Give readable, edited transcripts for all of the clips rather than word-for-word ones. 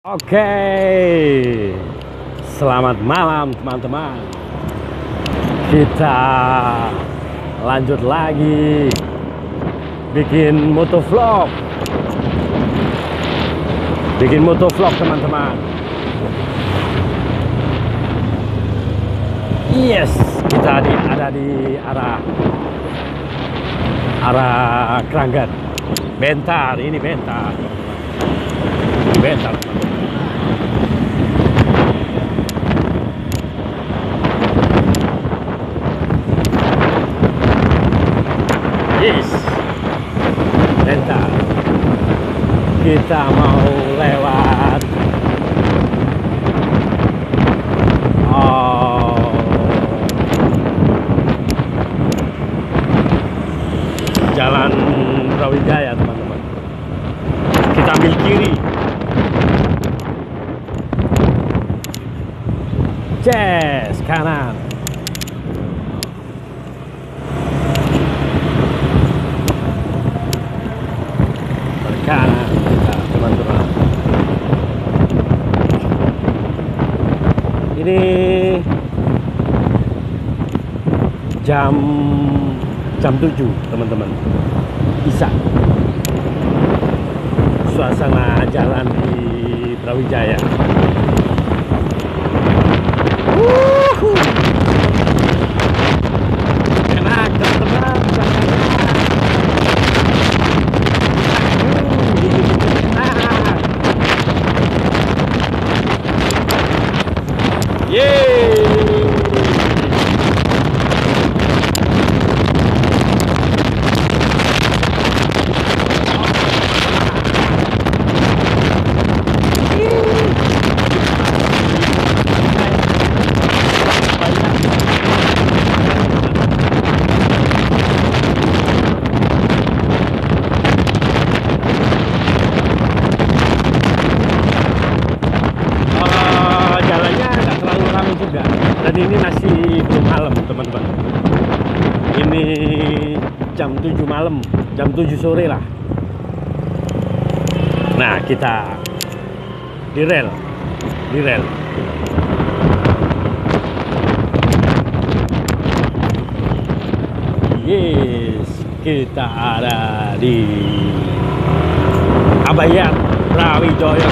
Oke, selamat malam teman-teman. Kita lanjut lagi bikin motovlog. Teman-teman. Yes, kita ada di arah Kranggan. Bentar, ini bentar. Bentar. Yes, bentar. Kita mau lewat Jalan Brawijaya, teman-teman. Kita ambil kiri. Yes, kanan. Kanan kita, teman-teman. Ini jam 7, teman-teman. Isa. Suasana jalan di Brawijaya. Enak, teman-teman. Dan ini masih belum malam, teman-teman. Ini jam 7 malam, jam 7 sore lah. Nah, kita di rel. Yes, kita ada di Abayan Brawijaya.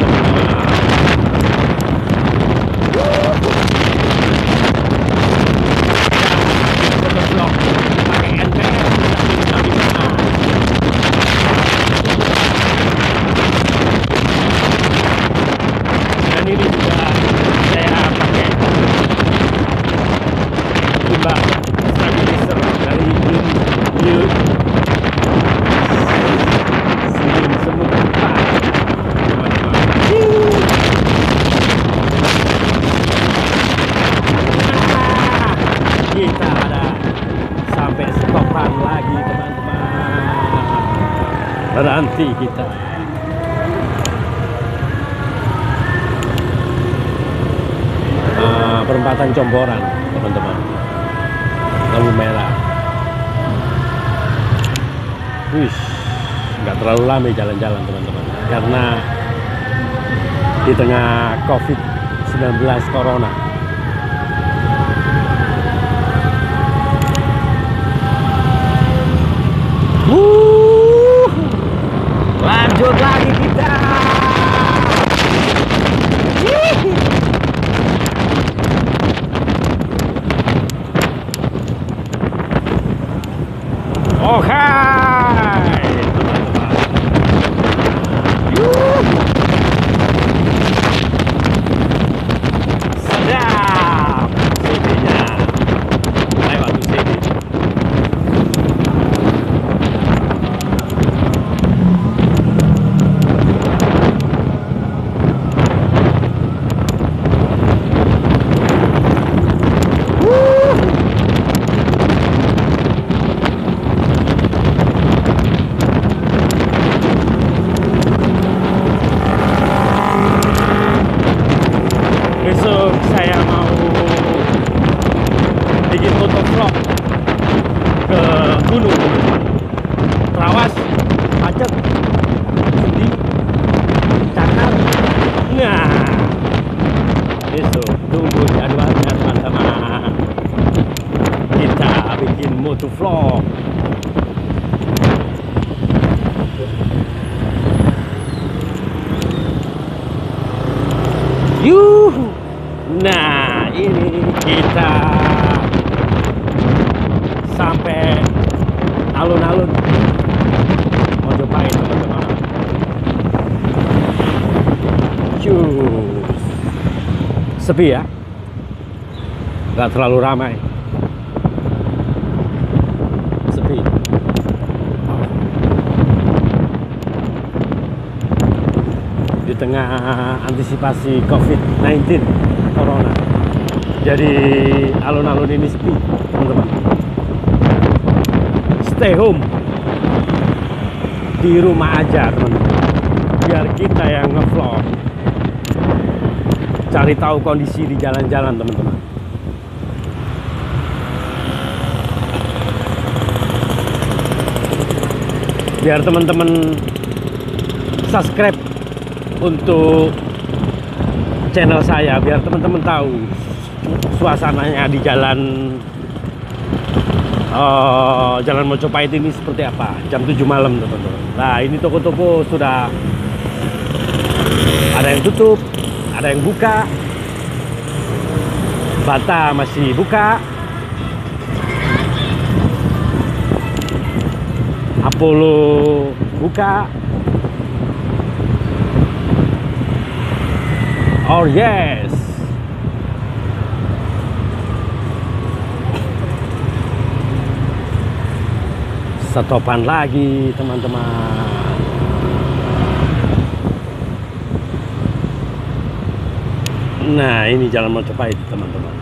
Kita ada sampai stopan lagi, teman-teman. Berhenti kita. Perempatan Comboran, teman-teman. Lampu merah. Wih, nggak terlalu lama jalan-jalan, teman-teman. Karena di tengah COVID-19 Corona. Lanjut lagi kita. Oke. Sedap. Sininya lewat di sini. Besok saya mau bikin motovlog ke gunung Trawas, Pacet, Sudi, Cakar. Nah, Vlog. Yuhu. Nah, ini kita sampai alun-alun Mojopahit, teman-teman. Sepi ya, nggak terlalu ramai, sepi. Di tengah antisipasi COVID-19 Corona, jadi alun-alun ini sepi, teman-teman. Stay home, di rumah aja, teman-teman, biar kita yang ngevlog, cari tahu kondisi di jalan-jalan, teman-teman. Biar teman-teman subscribe untuk channel saya, biar teman-teman tahu suasananya di jalan Jalan Mojopahit ini seperti apa jam 7 malam, teman-teman. Nah, ini toko-toko sudah ada yang tutup, ada yang buka. Bata masih buka, Apollo buka. Oh yes, stopan lagi, teman-teman. Nah, ini Jalan Mojopahit, teman-teman.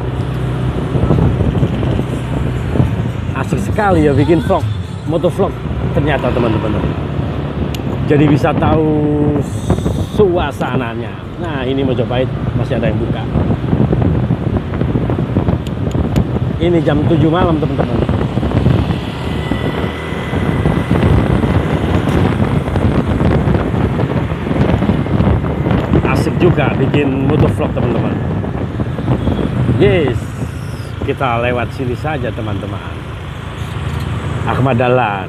Asik sekali ya bikin vlog, motovlog ternyata, teman-teman. Jadi bisa tahu suasananya. Nah, ini Mojopahit masih ada yang buka. Ini jam 7 malam, teman-teman. Asik juga bikin motovlog, teman-teman. Yes, kita lewat sini saja, teman-teman. Ahmad Dahlan.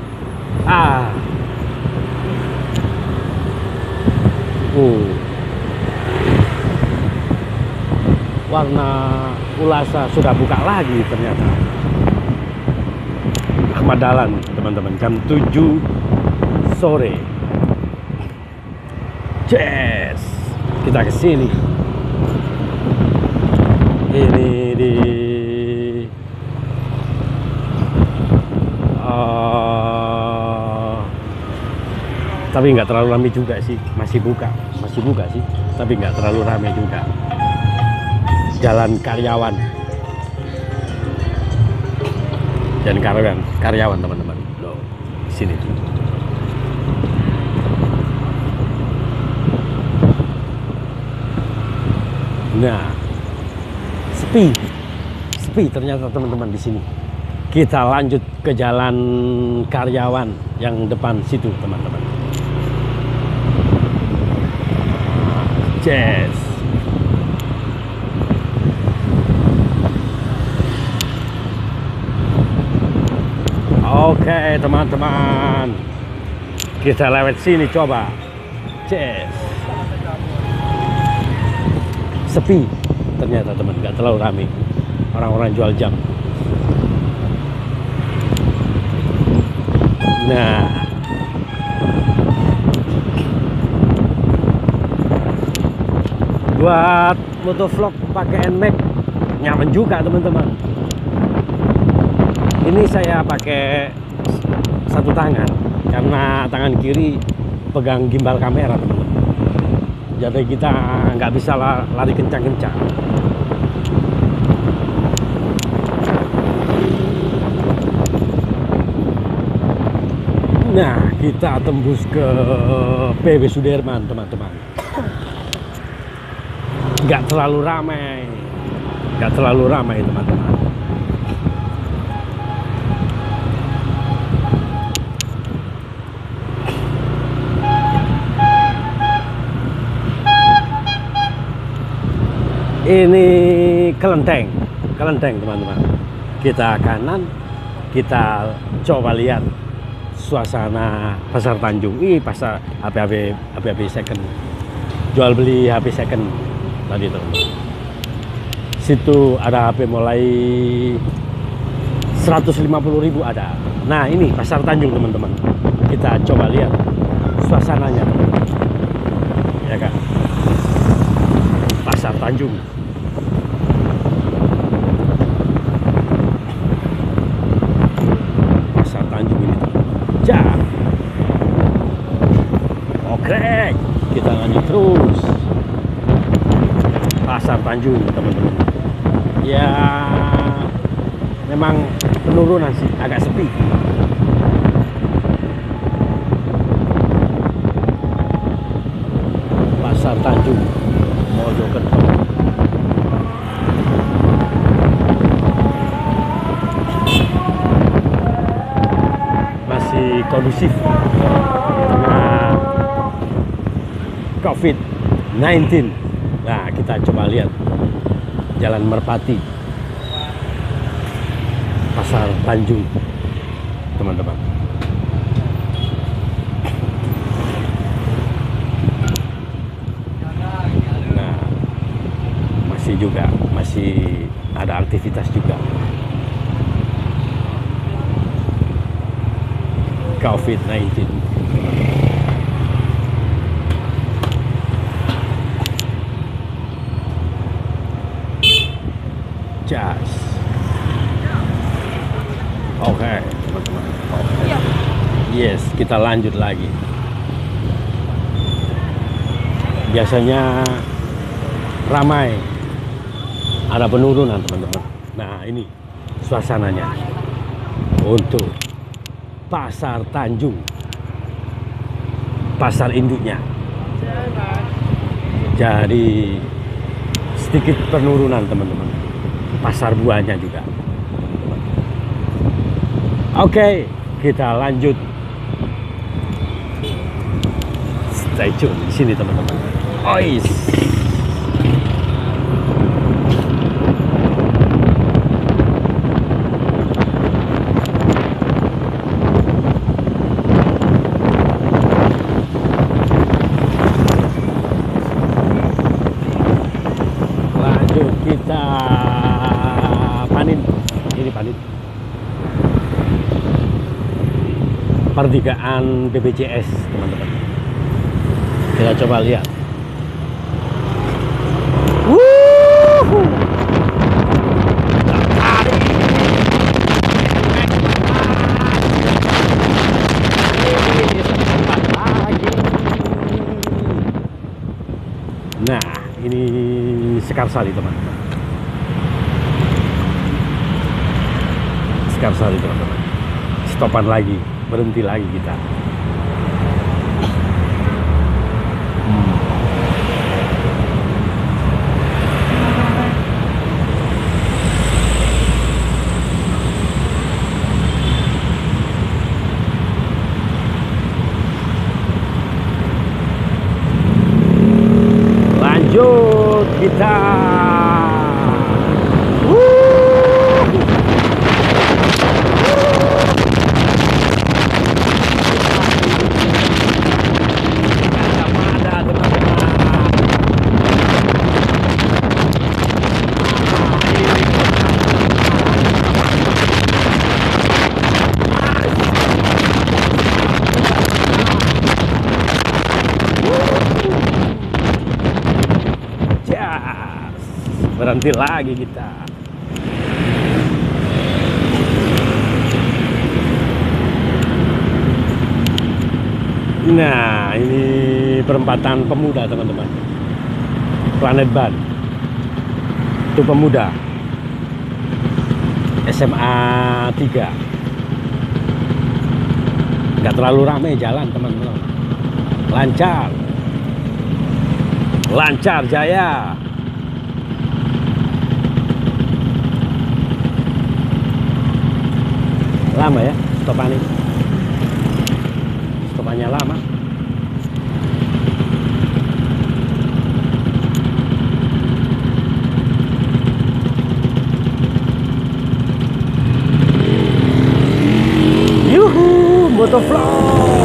Warna Ulasa sudah buka lagi ternyata. Ahmad Dahlan, teman-teman, jam 7 sore. Yes, kita ke sini. Ini di tapi nggak terlalu ramai juga sih, masih buka sih, tapi nggak terlalu ramai juga. Jalan Karyawan, teman-teman. Loh, sini tuh. Nah, sepi ternyata, teman-teman, di sini. Kita lanjut ke Jalan Karyawan yang depan situ, teman-teman. Yes. Oke, teman-teman, kita lewat sini coba. Yes. Sepi ternyata, teman, nggak terlalu ramai, orang-orang jual jam. Nah, buat motovlog pakai NMAX nyaman juga, teman-teman. Ini saya pakai satu tangan karena tangan kiri pegang gimbal kamera, teman-teman. Jadi kita nggak bisa lari kencang-kencang. Nah, kita tembus ke PW Sudirman, teman-teman. Nggak terlalu ramai, teman-teman. Ini kelenteng, teman-teman. Kita kanan, kita coba lihat suasana Pasar Tanjung. Ini pasar HP second, jual beli HP second tadi teman-teman. Situ ada HP mulai 150.000 ada. Nah ini Pasar Tanjung teman-teman, kita coba lihat suasananya teman-teman. Ya kan, Pasar Tanjung. Pasar Tanjung ini ja. Oke, kita lanjut terus. Pasar Tanjung teman-teman. Ya memang penurunan sih, agak sepi. Pasar Tanjung Mojokerto. Masih kondusif dengan COVID-19. Nah, kita coba lihat Jalan Merpati, Pasar Tanjung, teman-teman. Nah, masih ada aktivitas juga. COVID-19. Jas. Oke, teman-teman. Yes, kita lanjut lagi. Biasanya ramai, ada penurunan teman-teman. Nah ini suasananya untuk Pasar Tanjung, pasar induknya. Jadi sedikit penurunan teman-teman. Pasar buahnya juga. Oke, kita lanjut. Stay tune di sini teman-teman. Ois. Lanjut kita panin. Ini panin. Pertigaan BPJS teman-teman. Kita coba lihat. Nah, ini Sekarsari teman-teman. Sekarsari teman-teman. Stopan lagi, berhenti lagi kita. Lanjut kita. Berhenti lagi kita. Nah, ini perempatan Pemuda teman-teman. Planet Ban. Itu Pemuda. SMA 3. Nggak terlalu ramai jalan teman-teman. Lancar. Lancar jaya. Lama ya stopan ini. Stopannya lama.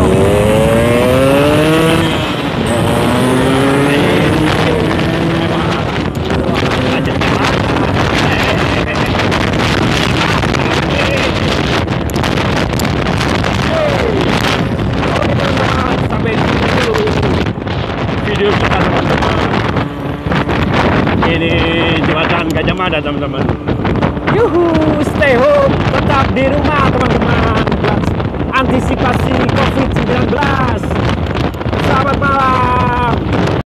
Sampai dulu video kita teman-teman. Ini jembatan Gajah Mada teman-teman. Yuhu, stay home, tetap di rumah teman-teman. Antisipasi COVID-19. Selamat malam.